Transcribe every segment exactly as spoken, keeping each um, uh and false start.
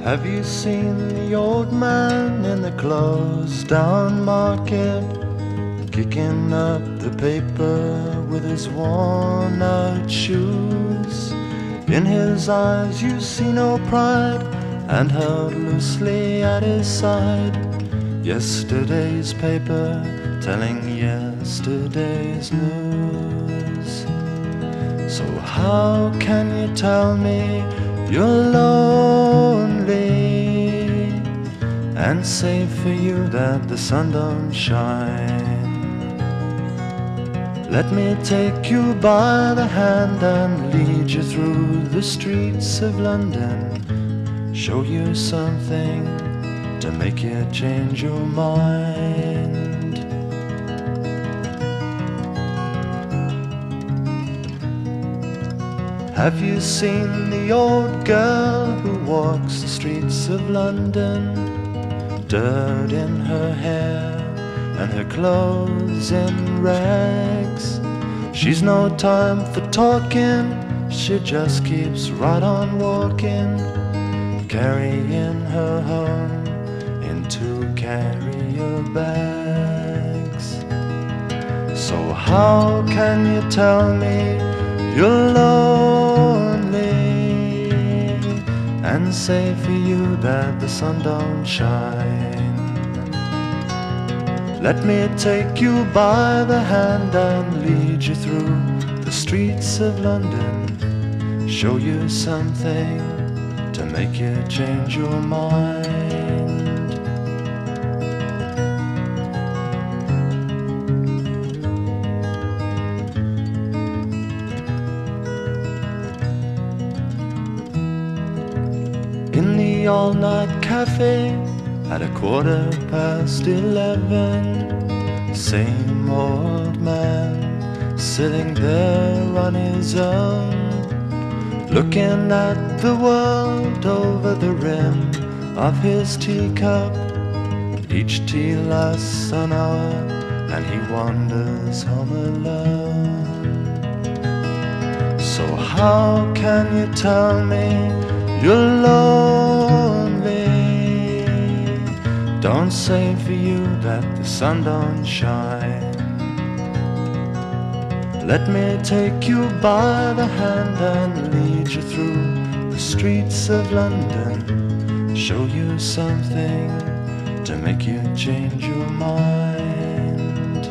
Have you seen the old man in the closed down market, kicking up the paper with his worn out shoes? In his eyes you see no pride, and held loosely at his side yesterday's paper telling yesterday's news. So how can you tell me you're lonely and say for you that the sun don't shine? Let me take you by the hand and lead you through the streets of London, show you something to make you change your mind. Have you seen the old girl who walks the streets of London, dirt in her hair and her clothes in rags? She's no time for talking, she just keeps right on walking, carrying her home in two carrier bags. So how can you tell me you're lonely and say for you that the sun don't shine? Let me take you by the hand and lead you through the streets of London, show you something to make you change your mind. In the all-night cafe at a quarter past eleven, same old man sitting there on his own, looking at the world over the rim of his teacup. Each tea lasts an hour and he wanders home alone. So how can you tell me you're lonely? Don't say for you that the sun don't shine. Let me take you by the hand and lead you through the streets of London, show you something to make you change your mind.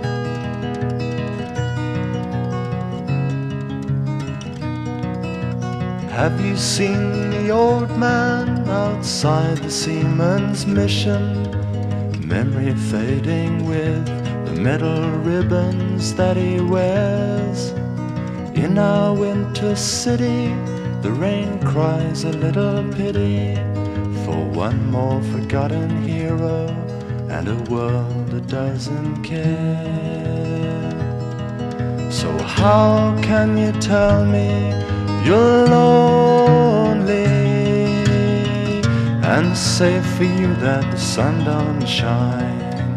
Have you seen the old man outside the seaman's mission, memory fading with the metal ribbons that he wears? In our winter city, the rain cries a little pity for one more forgotten hero and a world that doesn't care. So how can you tell me you're lonely and say for you that the sun don't shine?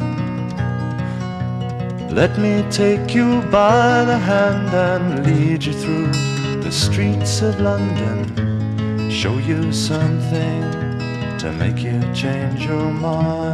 Let me take you by the hand and lead you through the streets of London, show you something to make you change your mind.